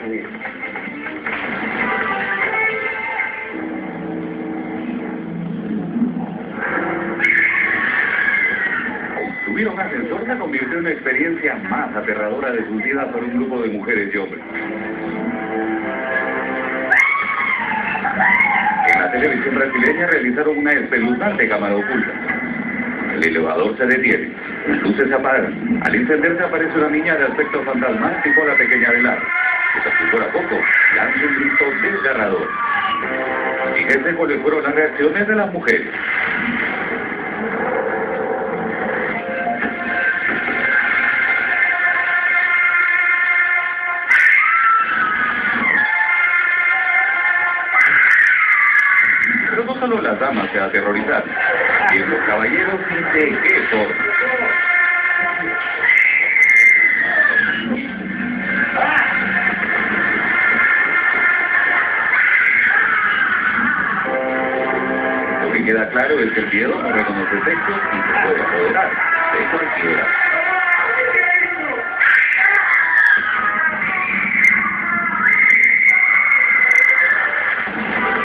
Subir a un ascensor se convirtió en una experiencia más aterradora de sus vidas por un grupo de mujeres y hombres. En la televisión brasileña realizaron una espeluznante cámara oculta. El elevador se detiene, las luces se apagan. Al encenderse aparece una niña de aspecto fantasmal tipo la pequeña de Lara. Pues si fuera poco, lanza un grito desgarrador. Fíjense cuáles fueron las reacciones de las mujeres. Pero no solo las damas se aterrorizaron, y los caballeros y de qué forma. Lo que queda claro es que el miedo no reconoce sexo y se puede.